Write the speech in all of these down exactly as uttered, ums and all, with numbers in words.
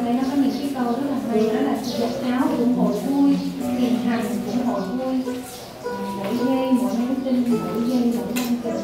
đây nó có những cái câu rất là hay, đó là giặt áo cũng hội vui, tiền hành cũng hội vui, mỗi giây mỗi nhắn tin, mỗi giây mỗi tâm tình.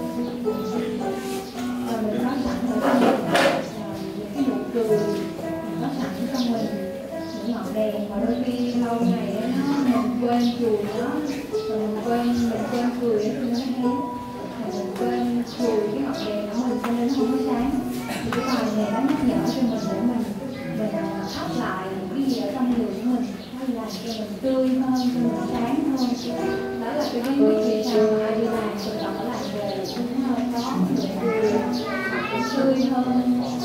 Và mình có sẵn ở trong mình những cái nụ cười, mình có sẵn trong mình những ngọn đèn, mà đôi khi lâu ngày nó mình quên chùi nó, mình quên mình quên cười ở trên nó hết, mình quên chùi cái ngọn đèn của mình cho nên nó không có sáng. Thì cái bài này nó nhắc nhở cho mình để mình mình thắp lại những cái gì ở trong người của mình, nó làm cho mình tươi hơn, cho mình sáng hơn. Đó là cái bí quyết vì sao mà ai đi làm rồi ở lại về cũng có nụ cười, cũng tươi hơn.